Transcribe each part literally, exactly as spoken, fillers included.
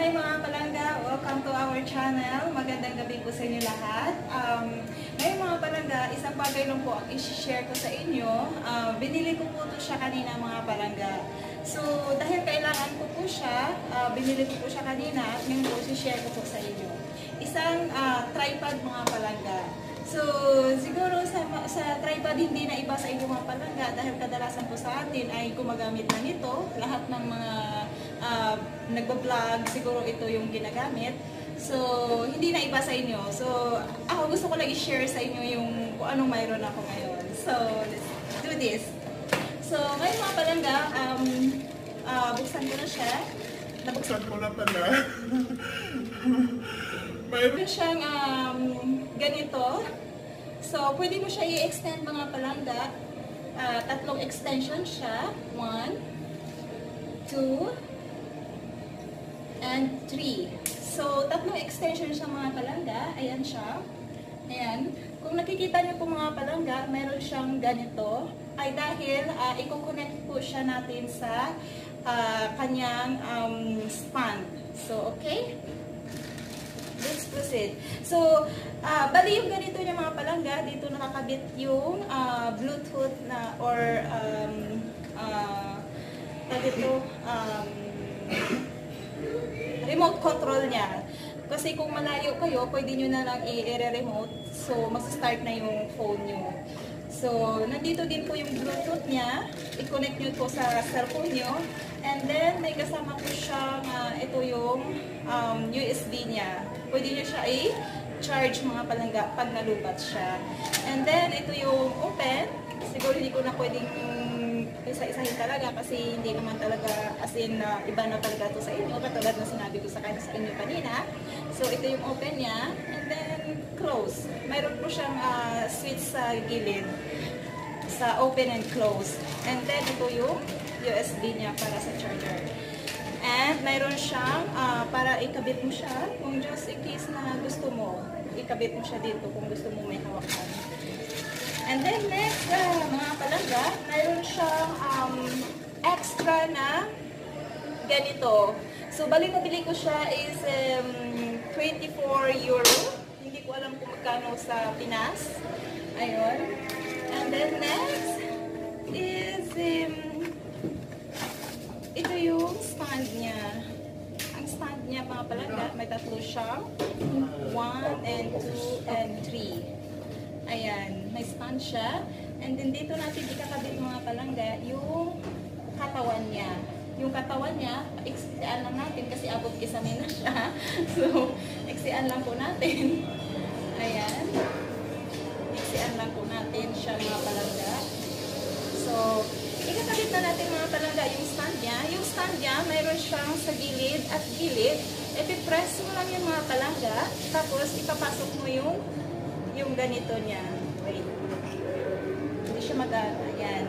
Hi mga palangga! Welcome to our channel. Magandang gabi po sa inyo lahat. Um, ngayon mga palangga, isang bagay lang po ang i-share ko sa inyo. Uh, binili ko po ito siya kanina mga palangga. So dahil kailangan ko po siya, uh, binili ko po siya kanina at ngayon po i-share ko po sa inyo. Isang uh, tripod mga palangga. So siguro sa, sa tripod hindi na iba sa inyo mga palangga dahil kadalasan po sa atin ay gumagamit na nito. Lahat ng mga uh, nagbablog, siguro ito yung ginagamit. So, hindi na iba sa inyo. So, ako gusto ko lang i-share sa inyo yung kung anong mayroon ako ngayon. So, let's do this. So, ngayon mga palangga, um, uh, buksan ko na siya. Nabuksan ko na pala. Mayroon siyang um, ganito. So, pwede mo siya i-extend mga palangga. Uh, tatlong extension siya. One, two, and three. So, tatlong extension siya mga palangga. Ayan siya. Ayan. Kung nakikita niyo po mga palangga, meron siyang ganito. Ay dahil uh, i-connect po siya natin sa uh, kanyang um, stand. So, okay? Let's proceed. So, uh, bali yung ganito niya mga palangga, dito nakakabit yung uh, Bluetooth na or um, uh, dito, um, remote control niya. Kasi kung malayo kayo, pwede nyo na lang i-remote. So, mag-start na yung phone nyo. So, nandito din po yung Bluetooth niya. I-connect nyo po sa cellphone nyo. And then, may kasama po siyang, uh, ito yung um, U S B niya. Pwede nyo siya i-charge mga palangga pag nalubat siya. And then, ito yung open. Siguro hindi ko na pwedeng isa-isahin talaga kasi hindi naman talaga as in uh, iba na talaga ito sa inyo katulad na sinabi ko sa, sa inyo kanina. So ito yung open niya and then close. Mayroon po siyang uh, switch sa gilid sa open and close. And then ito yung U S B niya para sa charger. And mayroon siyang uh, para ikabit mo siya kung just in case na gusto mo. Ikabit mo siya dito kung gusto mo may hawakan. And then next, uh, mga palangga, mayroon siyang um, extra na ganito. So, bali nabili ko siya is um, twenty-four euro. Hindi ko alam kung magkano sa Pinas. Ayun. And then next is um, ito yung stand niya. Ang stand niya, mga palangga, may tatlo siyang one and two and three. Ayan, may stand siya. And then dito natin ikakabit mga palangga yung katawan niya. Yung katawan niya, iksian lang natin kasi abot kisame na siya. So, iksian lang po natin. Ayan. Iksian lang po natin siya mga palangga. So, ikakabit na natin mga palangga yung stand niya. Yung stand niya, mayroon siyang sa gilid at gilid. Ipipress mo lang yung mga palangga. Tapos, ipapasok mo yung yung ganito niya. Wait. Hindi siya mag-ano. Ayan.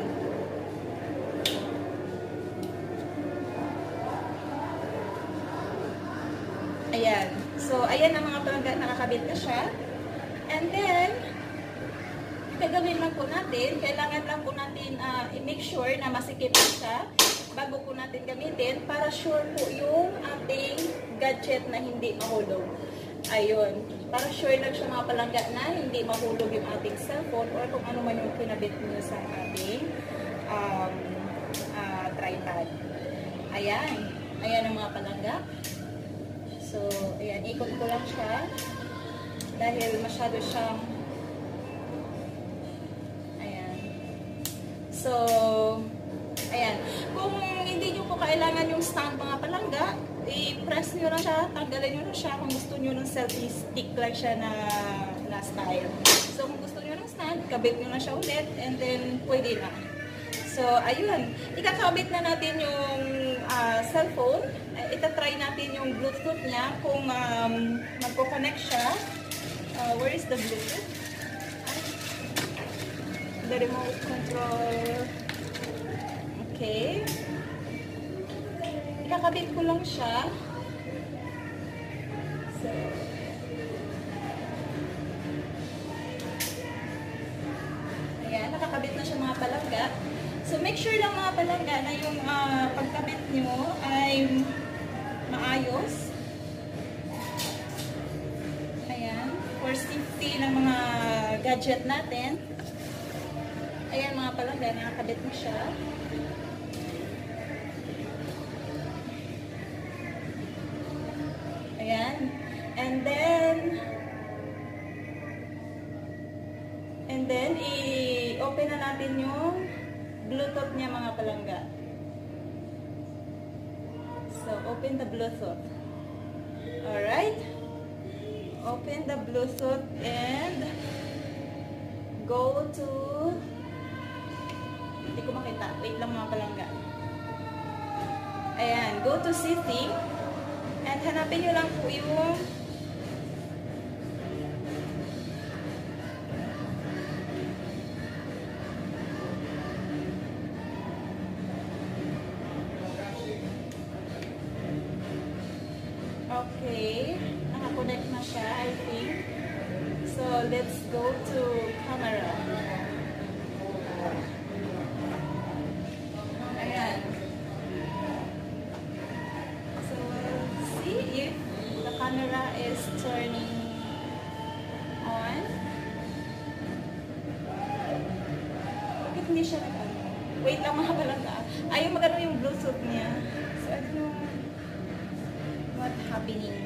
Ayan. So, ayan ang mga palangga. Nakakabit na siya. And then, gagawin lang po natin. Kailangan lang po natin uh, i-make sure na masikip siya bago po natin gamitin para sure po yung ating gadget na hindi mahulog. Ayun. Para sure lang siya mga palangga na hindi mahulog yung ating cellphone or kung ano man yung kinabit nyo sa ating um, uh, tripod. Ayan. Ayan ang mga palangga. So, ayan. Ikot ko lang siya dahil masyado siyang ayan. So, ayan. Kung hindi nyo po kailangan yung stand mga palangga, i-press nyo lang siya, tanggalin nyo lang siya kung gusto nyo ng selfie stick lang siya na, na style. So, kung gusto nyo ng stand, kabit nyo lang siya ulit, and then, pwede na. So, ayun. Ikakabit na natin yung uh, cellphone. Itatry natin yung Bluetooth niya kung um, magpo-connect siya. Uh, where is the Bluetooth? The remote control. Okay. Ikakabit ko lang siya. So, ayan, nakakabit na siya mga palangga. So, make sure lang mga palangga na yung uh, pagkabit nyo ay maayos. safety ng mga gadget natin. Ayan mga palangga, nakakabit mo siya. Ayan. And then, and then, i-open na natin yung Bluetooth niya mga palangga. So, open the Bluetooth. Alright. Open the Bluetooth and go to, hindi ko makita. Wait lang mga palangga. Ayan. Go to setting. And hanapin nyo lang po yung okay, nakakonect na siya, I think. So, let's go to camera. Ayan. So, see if the camera is turning on. Bakit hindi siya nag-ano? Wait lang mga palangga. Ayaw mag-ano yung Bluetooth niya. So, I don't know what happening.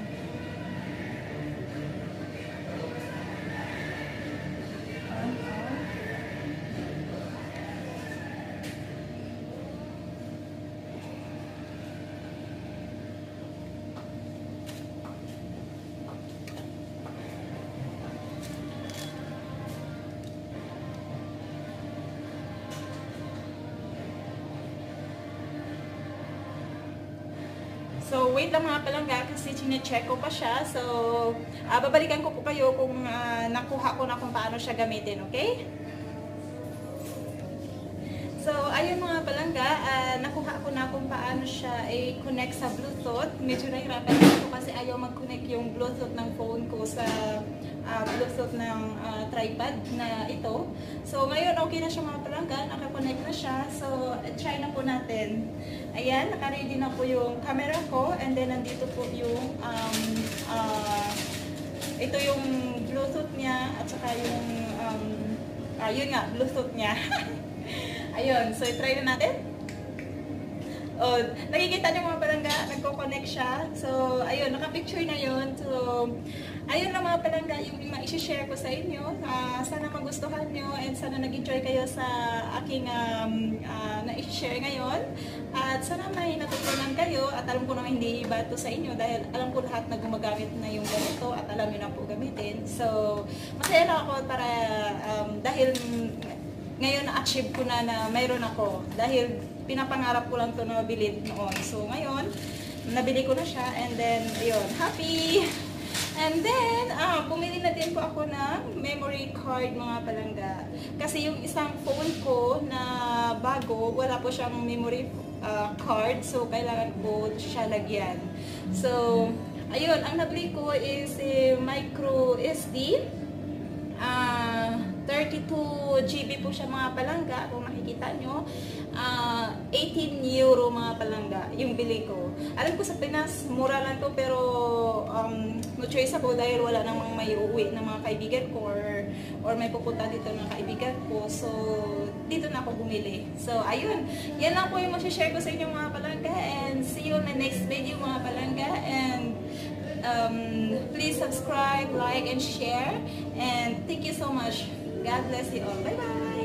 So, wait lang mga palangga kasi chine-check ko pa siya. So, uh, babalikan ko po kayo kung uh, nakuha ko na kung paano siya gamitin, okay? So, ayun mga palangga, uh, nakuha ko na kung paano siya i-connect sa Bluetooth. Medyo nahirapan ko kasi ayaw mag-connect yung Bluetooth ng phone ko sa uh, Bluetooth ng uh, tripod na ito. So, ngayon okay na siya mga palangga, nakakonect na siya. So, try na po natin. Ayan, naka-ready na po yung camera ko. And then, nandito po yung um, uh, ito yung Bluetooth niya at saka yung um, uh, yun nga, Bluetooth niya. Ayun, so i-try na natin. Oh, nakikita niyo mga palangga, nagko-connect siya. So, ayun, naka-picture na yun. So, ayun lang mga palangga, yung ma-share ko sa inyo. Uh, sana magustuhan nyo and sana nag-enjoy kayo sa aking um, uh, na-share ngayon. At sana may natutunan kayo at alam ko naman hindi iba ito sa inyo dahil alam ko lahat na gumagamit na yung ganito at alam nyo na po gamitin. So, masaya lang ako para um, dahil ngayon na-achieve ko na na mayroon ako dahil pinapangarap ko lang to na mabili noon. So ngayon, nabili ko na siya and then, ayun, happy! And then, ah, bumili na din po ako ng memory card mga palangga. Kasi yung isang phone ko na bago, wala po siyang memory uh, card. So, kailangan ko siya lagyan. So, ayun, ang nabili ko is eh, micro S D. Ah... Uh, thirty-two G B po siya mga palangga, kung nakikita nyo. Uh, eighteen euro mga palangga, yung bili ko. Alam ko sa Pinas, mura lang to pero um, no choice ako dahil wala namang may uuwi ng mga kaibigan ko or, or may pupunta dito ng kaibigan ko. So, dito na ako bumili. So, ayun. Yan lang po yung masishare ko sa inyo mga palangga and see you in my next video mga palangga and um, please subscribe, like, and share and thank you so much. God bless you all. Bye-bye!